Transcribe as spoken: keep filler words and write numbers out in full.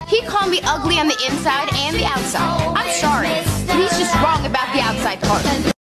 He called me ugly on the inside and the outside. I'm sorry, but he's just wrong about the outside part.